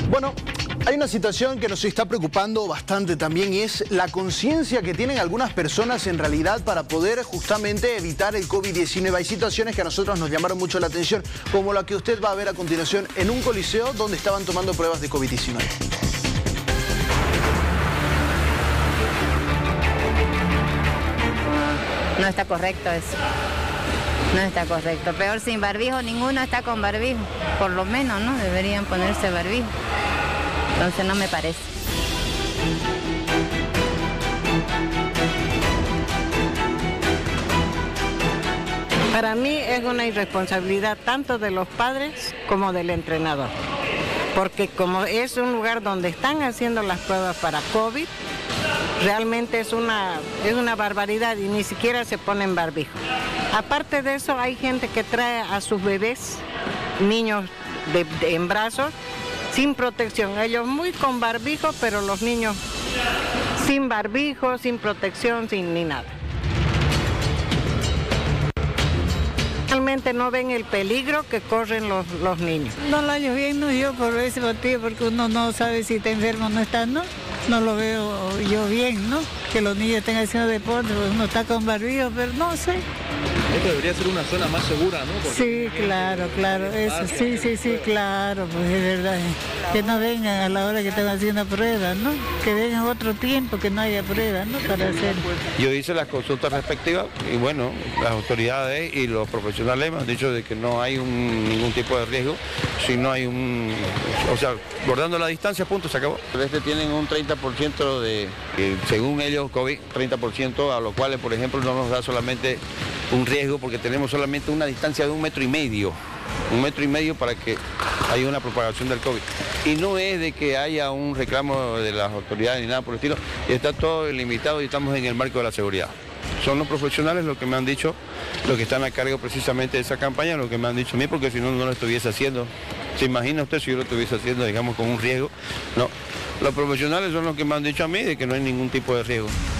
Bueno, hay una situación que nos está preocupando bastante también y es la conciencia que tienen algunas personas en realidad para poder justamente evitar el COVID-19. Hay situaciones que a nosotros nos llamaron mucho la atención, como la que usted va a ver a continuación en un coliseo donde estaban tomando pruebas de COVID-19. No está correcto eso. No está correcto. Peor sin barbijo, ninguno está con barbijo. Por lo menos, ¿no? Deberían ponerse barbijo. Entonces no me parece. Para mí es una irresponsabilidad tanto de los padres como del entrenador. Porque como es un lugar donde están haciendo las pruebas para COVID, realmente es una barbaridad y ni siquiera se ponen barbijo. Aparte de eso, hay gente que trae a sus bebés, niños en brazos, sin protección. Ellos muy con barbijo, pero los niños sin barbijo, sin protección, sin ni nada. Realmente no ven el peligro que corren los niños. No lo hallo bien, no yo por ese motivo, porque uno no sabe si está enfermo o no está, ¿no? No lo veo yo bien, ¿no? Que los niños estén haciendo deporte, pues uno está con barbijo, pero no sé. Esto debería ser una zona más segura, ¿no? Porque sí, claro, eso, sí, claro, pues es verdad. Que no vengan a la hora que están haciendo pruebas, ¿no? Que vengan otro tiempo, que no haya pruebas, ¿no? Para hacer. Yo hice las consultas respectivas y bueno, las autoridades y los profesionales me han dicho de que no hay ningún tipo de riesgo, si no hay o sea, guardando la distancia, punto, se acabó. Tienen un 30% de, según ellos, COVID, 30%, a lo cual, por ejemplo, no nos da solamente un riesgo porque tenemos solamente una distancia de 1,5 metros. 1,5 metros para que haya una propagación del COVID. Y no es de que haya un reclamo de las autoridades ni nada por el estilo, está todo limitado y estamos en el marco de la seguridad. Son los profesionales los que me han dicho, los que están a cargo precisamente de esa campaña, lo que me han dicho a mí, porque si no, no lo estuviese haciendo. ¿Se imagina usted si yo lo estuviese haciendo, digamos, con un riesgo? No, los profesionales son los que me han dicho a mí de que no hay ningún tipo de riesgo.